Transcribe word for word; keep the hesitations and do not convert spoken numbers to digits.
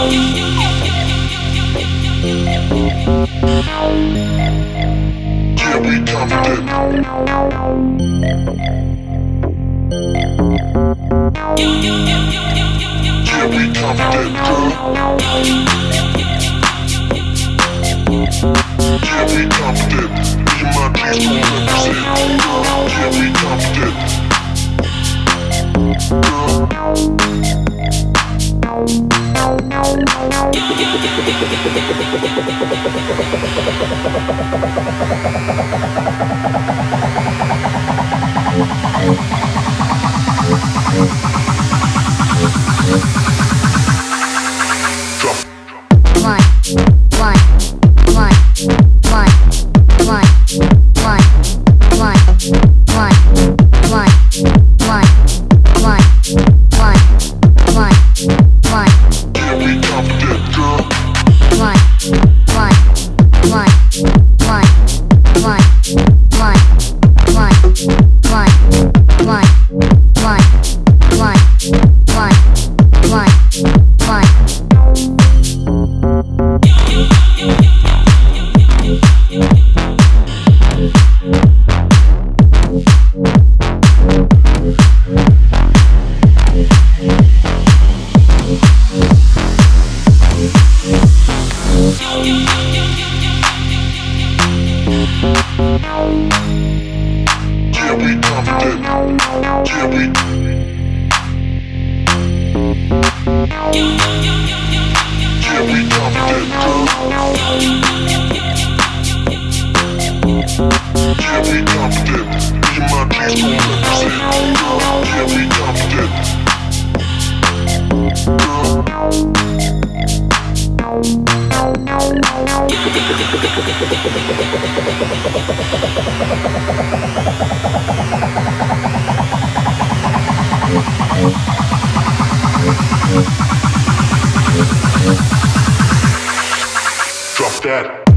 Yeah, we confident. Yeah, we confident, girl. Yeah, we confident. Me and my G's gon' represent. Yeah, we confident. Yeah, we confident. Yeah, we. Yeah, we confident, girl. Yeah, we confident. Me and my G's gon' represent. Yeah, we confident. Drop that.